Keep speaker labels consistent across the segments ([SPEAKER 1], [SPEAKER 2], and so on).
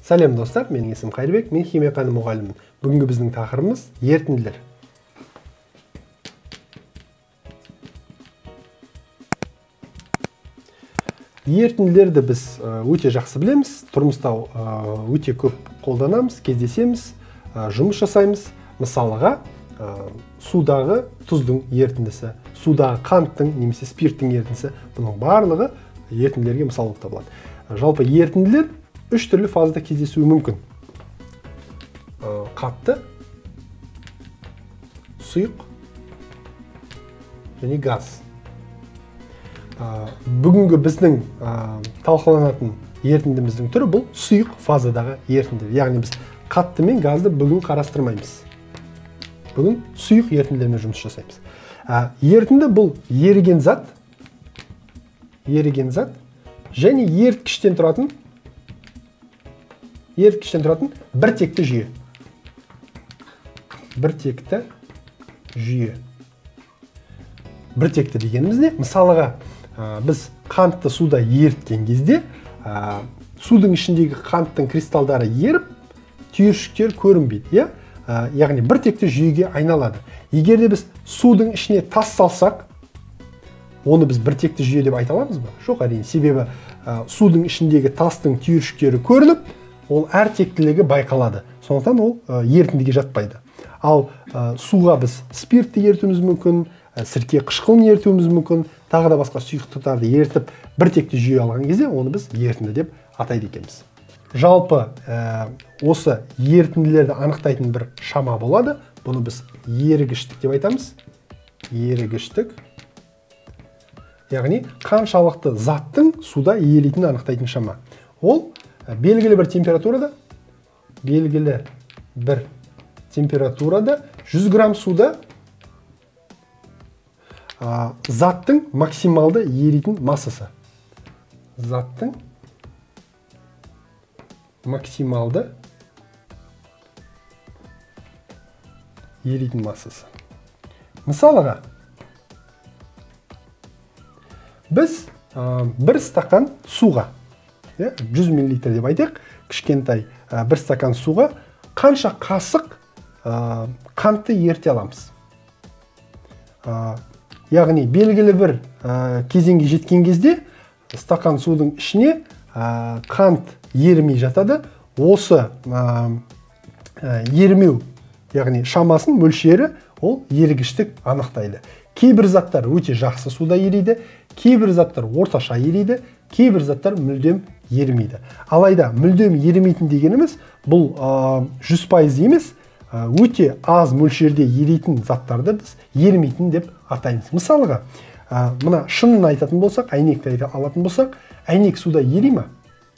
[SPEAKER 1] Сәлем достар, менің есімім Қайырбек, мен химия пәні мұғалімімін. Бүгінгі біздің тақырыбымыз ерітінділер. Ерітінділерді біз өте жақсы білеміз, тұрмыста өте көп қолданамыз, кездесеміз, жұмыс жасаймыз. Мысалыға, судағы тұздың ерітіндісі, судағы қанттың немесе спирттің ерітіндісі, бұның барлығы ерітінділерге мысал болып табылады. Жалпы ерітінділер үш түрлі фазада кездесуі мүмкін. Қатты, сұйық және газ. Бүгінгі біздің талқыланатын ерітіндіміздің түрі бұл сұйық фазадағы ерітінділер. Яғни біз қатты мен газды бүгін қарастырмаймыз. Бүгін сұйық ерітінділермен жұмыс жасаймыз. Ерітінді бұл еріген зат және еріткіштен тұратын біртекті жүйе. Біртекті дегеніміз не? Мысалыға, біз қантты суда еріткен кезде, судың ішіндегі қанттың кристалдары еріп, түйіршіктер көрінбейді. Яғни біртекті жүйеге айналады. Егер де біз судың ішіне тас салсақ, оны біз біртекті жүйе деп айта аламыз ба? Жоқ, әрине. Себебі судың ішіндегі тастың түйіршіктері көрініп, ол әр тектілігі байқалады. Сондықтан ол ерітіндіге жатпайды. Ал суға біз спиртті ерітуіміз мүмкін, сірке қышқылын ерітуіміз мүмкін, тағы да басқа сұйықтықтарды ерітіп біртекті жүйе алған кезде, оны біз ерітінді деп атайды екенбіз. Жалпы осы ерітінділерді анықтайтын бір шама болады. Бұны біз ерігіштік деп айтамыз. Ерігіштік. Яғни қаншалықты заттың суда еритінін анықтайтын шама. Ол белгілі бір температурада 100 грамм суда заттың максималды еритін массасы. Заттың максималды еритін массасы. Мысалыға, біз бір стакан суға, 100 мл деп айтайық, кішкентай бір стакан суға қанша қасық қантты ерте аламыз. Яғни белгілі бір кезеңге жеткен кезде стакан судың ішіне қант ерімей жатады. Осы ерімеу, яғни шамасын мөлшері ол ерігіштік анықтайды. Кейбір заттар өте жақсы суда ериді, кейбір заттар орташа ериді, кейбір заттар мүлдем ерімейді. Алайда мүлдем ерімейтін дегеніміз бұл 100% емес, өте аз мөлшерде еритін заттарды біз ерімейтін деп атаймыз. Мысалыға, мына шынын айтатын болсақ, әйнекті алатын болсақ, әйнек суда ери ма?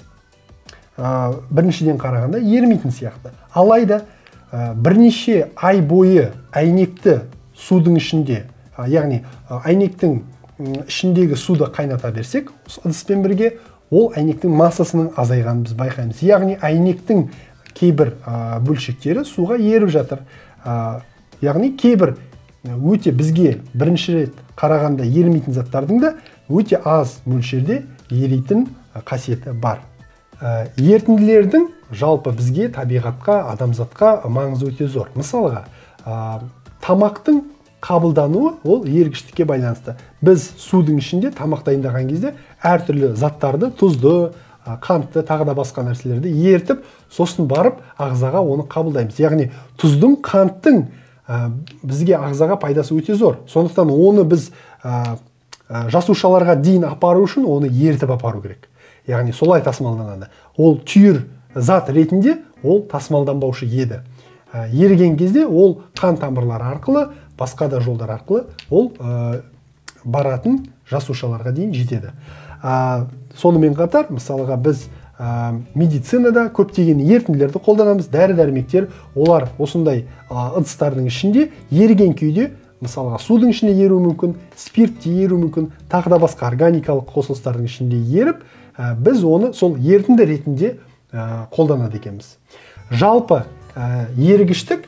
[SPEAKER 1] Біріншіден қарағанда ерімейтін сияқты. Алайда бірнеше ай бойы әйнекті судың ішінде, яғни әйнектің ішіндегі суды қайната берсек, ыдыспен бірге, ол әйнектің массасының азайғанын біз байқаймыз. Яғни әйнектің кейбір бөлшектері суға еріп жатыр. Яғни кейбір өте бізге бірінші рет қарағанда ерімейтін заттардың да өте аз мөлшерде еритін қасиеті бар. Ерітінділердің жалпы бізге, табиғатқа, адамзатқа маңызы өте зор. Мысалыға, тамақтың қабылдануы ол ерігіштікке байланысты. Біз судың ішінде тамақ дайындаған кезде әртүрлі заттарды, тұзды, қантты, тағы да басқа нәрселерді ерітіп, сосын барып ағзаға оны қабылдаймыз. Яғни тұздың, қанттың бізге ағзаға пайдасы өте зор. Сондықтан оны біз жасушаларға дейін апару үшін оны ерітіп апару керек. Яғни солай тасымалданады. Ол түйір зат ретінде ол тасымалданбаушы еді. Еріген кезде ол қан тамырлары арқылы, басқа да жолдар арқылы ол баратын жасушаларға дейін жетеді. Сонымен қатар, мысалыға біз медицинада көптеген ерітінділерді қолданамыз, дәрі-дәрмектер, олар осындай ыдыстардың ішінде еріген күйде, мысалыға судың ішінде еруі мүмкін, спиртте еруі мүмкін, тағы да басқа органикалық қосылыстардың ішінде еріп, біз оны сол ерітінді ретінде қолданады екенбіз. Жалпы ерігіштік,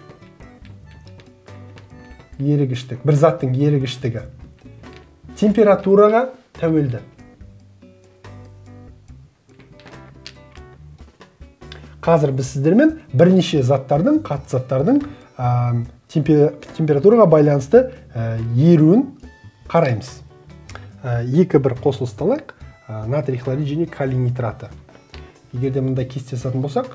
[SPEAKER 1] бір заттың ерігіштігі температураға тәуелді. қазір біз сіздермен бірнеше заттардың, қатты заттардың температураға байланысты еруін қараймыз. Екі бір қосылысты алайық. Натрий хлорид және калий нитраты. Егер де мында кесте жасатын болсақ,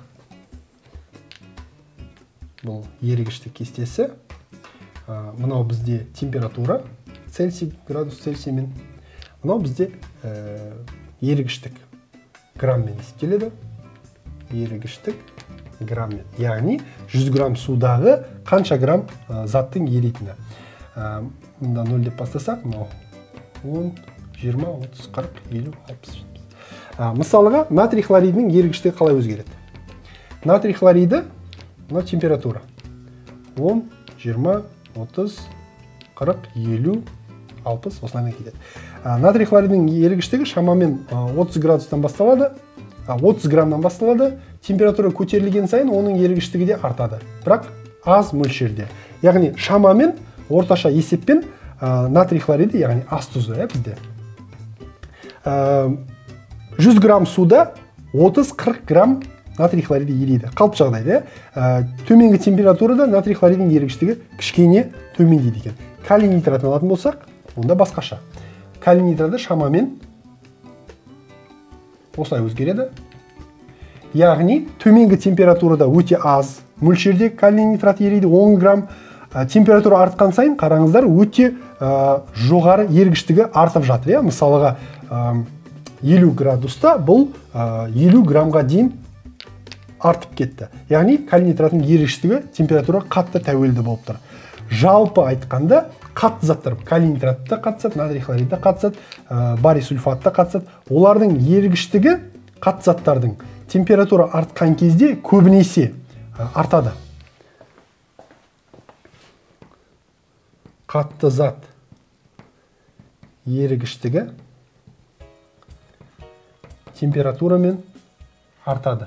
[SPEAKER 1] бұл ерігіштік кестесі. Мынау бізде температура Цельсий, градус Цельсиймен. Мынау бізде ерігіштік граммен есептеледі. Ерігіштік граммен. Яғни 100 грамм судағы қанша грамм заттың еритіні. Мында 0 деп бастасақ, 10, 20, 30, 40, 50, 60. Мысалыға, натрий хлоридінің ерігіштігі қалай өзгереді? Натрий хлориді, мына температура. 10, 20, 30, 40, 50, 60, осылаймен кетеді. Натрий хлоридінің ерігіштігі шамамен 30 градустан басталады, 30 граммнан басталады. Температура көтерілген сайын оның ерігіштігі де артады. Бірақ аз мөлшерде. Яғни шамамен орташа есеппен натрий хлориді, яғни ас тұзы бізде. 100 грамм суда 30-40 грамм натрий хлориді ериді. Қалыпты жағдайда. Төменгі температурада натрий хлоридінің ерігіштігі кішкене төмендейді екен. Калий нитратын алатын болсақ, онда басқаша. Калий нитраты шамамен осылай өзгереді. Яғни төменгі температурада өте аз мөлшерде калий нитрат ериді, 10 грамм. Температура артқан сайын, қараңыздар, өте жоғары ерігіштігі артып жатыр. Мысалыға 50 градуста бұл 50 граммға дейін артып кетті. Яғни калий нитратының ерігіштігі температура қатты тәуелді болып тұр. Жалпы айтқанда қатты заттар, калий нитрат та қатысады, натрий хлорид та қатысады, барий сульфат та қатысады. Олардың ерігіштігі қатты заттардың температура артқан кезде көбінесе артады. Қатты зат ерігіштігі температурамен артады.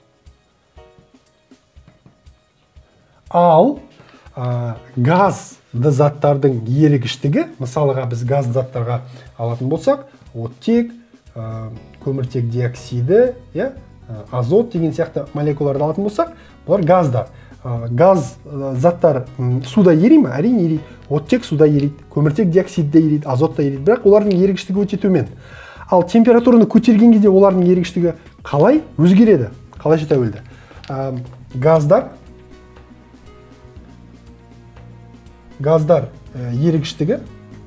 [SPEAKER 1] Ал газды заттардың ерігіштігі, мысалыға біз газ заттарға алатын болсақ, оттек, көміртек диоксиді, азот деген сияқты молекулаларды алатын болсақ, бұлар газдар. Газ заттар суда ери ме? Әрине ериді. Оттек суда ериді, көміртек диоксидде ериді, азотта ериді. Бірақ олардың ерігіштігі өте төмен. Ал температураны көтерген кезде олардың ерігіштігі қалай өзгереді? Қалайша тәуелді? Газдар ерігіштігі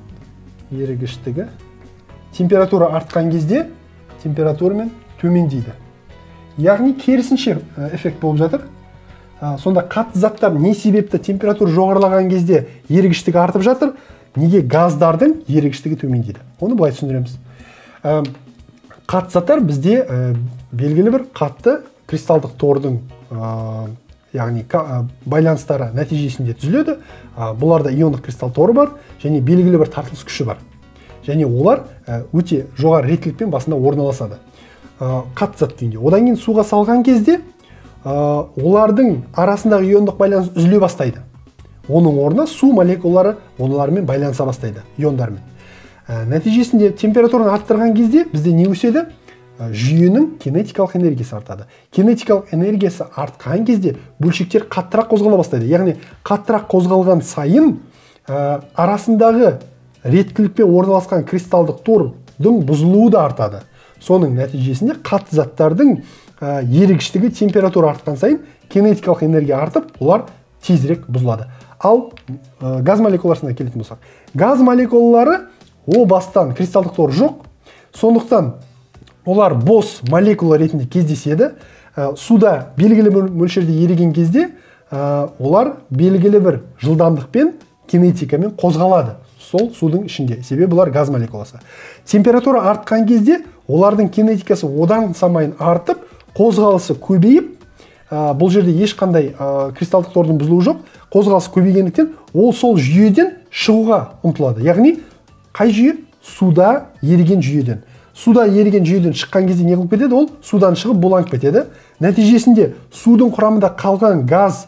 [SPEAKER 1] температура артқан кезде температурамен төмендейді. Яғни керісінше эффект болып жатыр. Сонда қатты заттар не себепті температура жоғарылаған кезде ерігіштігі артып жатыр, неге газдардың ерігіштігі төмендейді? Оны былай түсіндіреміз. Қатты заттар бізде белгілі бір қатты кристалдық тордың яғни байланыстары нәтижесінде түзіледі. Бұларда иондық кристалл торы бар және белгілі бір тартылыс күші бар. Және олар өте жоғары реттілікпен басында орналасады. Қатты зат күйінде. Одан кейін суға салған кезде олардың арасындағы иондық байланыс үзіле бастайды. Оның орнына су молекулалары олармен байланыса бастайды, иондармен. Нәтижесінде температураны арттырған кезде бізде не өседі? Жүйенің кинетикалық энергиясы артады. Кинетикалық энергиясы артқан кезде бөлшектер қаттырақ қозғала бастайды. Яғни қаттырақ қозғалған сайын арасындағы реттілікпен орналасқан кристалдық тордың бұзылуы да артады. Соның нәтижесінде қатты заттардың ерігіштігі температура артқан сайын кинетикалық энергия артып, олар тезірек бұзылады. Ал газ молекуласына келетін болсақ, газ молекулалары о бастан кристалдық тор жоқ, сондықтан олар бос молекула ретінде кездеседі. Суда белгілі бір мөлшерде еріген кезде олар белгілі бір жылдамдықпен кинетикамен қозғалады. Сол судың ішінде. Себебі бұлар газ молекуласы. Температура артқан кезде олардың кинетикасы одан самайын артып, қозғалысы көбейіп, бұл жерде ешқандай кристалдық тордың бұзылуы жоқ, қозғалысы көбейгендіктен ол сол жүйеден шығуға ұмтылады. Яғни қай жүйе? Суда еріген жүйеден. Суда еріген жүйеден шыққан кезде не қылып кетеді? Ол судан шығып буланып кетеді. Нәтижесінде судың құрамында қалған газ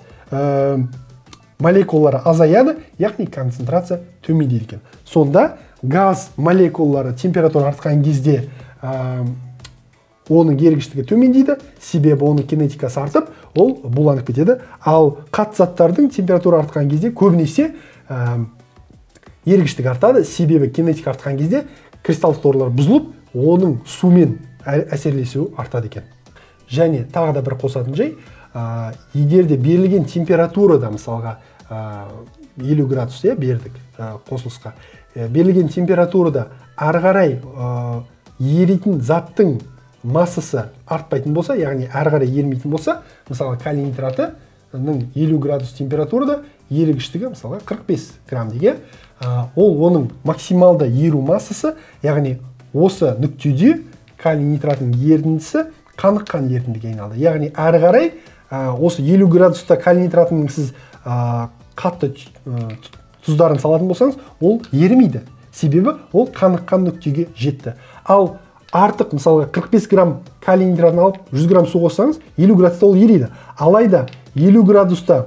[SPEAKER 1] молекулалары азаяды, яғни концентрация төмендейді екен. Сонда газ молекулалары температура артқан кезде оның ергіштігі төмендейді, себебі оның кинетикасы артып, ол буланып кетеді. Ал қатты заттардың температура артқан кезде көбінесе ергіштік артады, себебі кинетика артқан кезде кристалдық торлар бұзылып, оның сумен әсерлесуі артады екен. Және тағы да бір қосатын жай, егер де берілген температурада, мысалға 50 градус бердік қосылысқа, берілген температурада ары қарай еритін заттың массасы артпайтын болса, яғни ары қарай ермейтін болса, мысалы калий нитратының 50 градус температурада ерігіштігі мысалға 45 грамм деген, ол оның максималды еру массасы, яғни осы нүктеде калий нитратының ерітіндісі қаныққан ерітіндіге айналды. Яғни ары қарай осы 50 градуста калий нитратының сіз қатты тұздарын салатын болсаңыз, ол ерімейді. Себебі ол қаныққан нүктеге жетті. Ал артық, мысалға 45 грамм калий нитратын алып 100 грамм су қоссаңыз, 50 градуста ол ериді. Алайда 50 градуста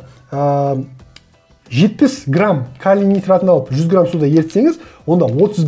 [SPEAKER 1] 70 грамм калий нитратын алып 100 грамм суда ертсеңіз, онда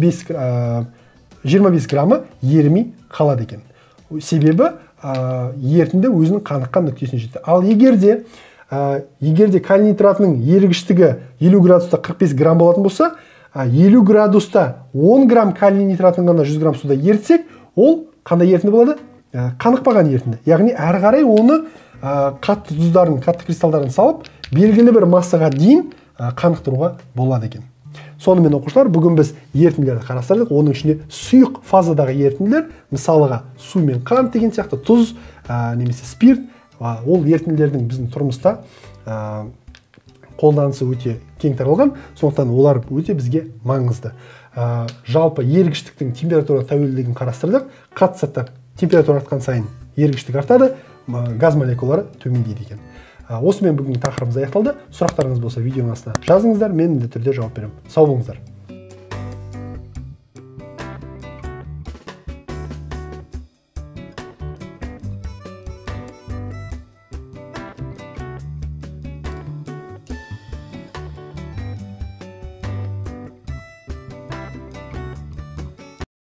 [SPEAKER 1] 25 граммы ерімей қалады екен. Себебі ерітінді өзінің қаныққан нүктесіне жетті. Ал егерде калий нитратының ерігіштігі 50 градуста 45 грамм болатын болса, 50 градуста 10 грамм калий нитратын ғана 100 грамм суда ертсек, ол қандай ерітінді болады? Қанықпаған ерітінді. Яғни әрі қарай оны қатты тұздарын, қатты кристалдарын салып, белгілі бір массаға дейін қанықтыруға болады екен. Сонымен оқушылар, бүгін біз ерітінділерді қарастырдық. Оның ішінде сұйық фазадағы ерітінділер, мысалыға су мен қант деген сияқты, тұз немесе спирт, ол ерітінділердің біздің тұрмыста қолданысы өте кең таралған, сондықтан олар өте бізге маңызды. Жалпы ергіштіктің температура тәуелділігін қарастырдық. Қатты заттар температура артқан сайын ергіштік артады, газ молекулалары төмендейді екен. Осымен бүгінгі тақырыбымыз аяқталды. Сұрақтарыңыз болса видеоның астына жазыңыздар, мен міндетті түрде жауап беремін. Сау болыңыздар.